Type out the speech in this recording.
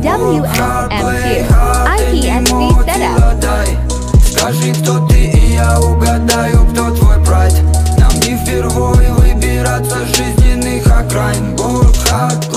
WSM2 IPSC setup. Скажи, кто ты, и я угадаю, кто твой прайд. Нам не впервые выбираться с жизненных окраин. Буркхат